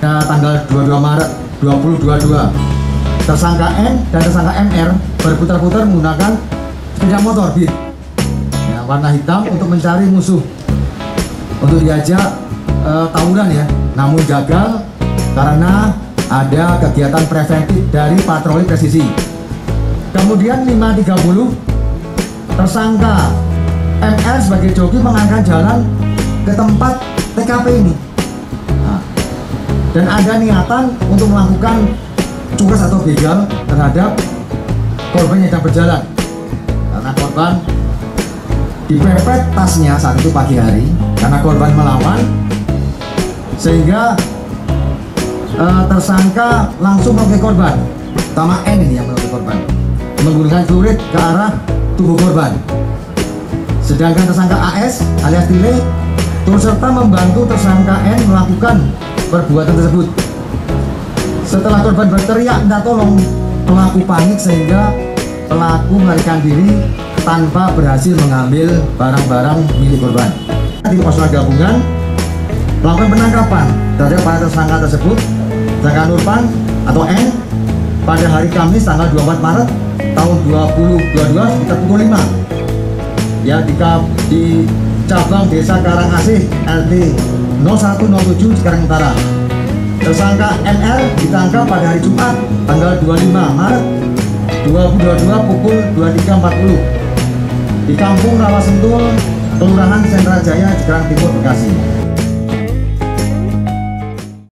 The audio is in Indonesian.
Tanggal 22 Maret 2022, tersangka N dan tersangka MR berputar-putar menggunakan sepeda motor Beat ya, warna hitam untuk mencari musuh untuk diajak tawuran ya, namun gagal karena ada kegiatan preventif dari patroli presisi. Kemudian 5.30 tersangka MR sebagai joki mengarahkan jalan ke tempat TKP ini. Dan ada niatan untuk melakukan cures atau begal terhadap korban yang sedang berjalan, karena korban dipepet tasnya saat itu pagi hari karena korban melawan, sehingga tersangka langsung melukai korban, utama N ini yang melukai korban, menggunakan celurit ke arah tubuh korban. Sedangkan tersangka AS alias Tile turut serta membantu tersangka N melakukan perbuatan tersebut. Setelah korban berteriak minta tolong, pelaku panik sehingga pelaku melarikan diri tanpa berhasil mengambil barang-barang milik korban. Tim personal gabungan melakukan penangkapan terhadap para tersangka tersebut, tersangka Nurpan atau N, pada hari Kamis tanggal 24 Maret tahun 2022 sekitar pukul 5 ya, di cabang Desa Karangasih LT 0107 Cikarang Utara. Tersangka MR ditangkap pada hari Jumat tanggal 25 Maret 2022 pukul 23.40 di Kampung Rawasentul, Kelurahan Sentra Jaya, Cikarang Timur, Bekasi.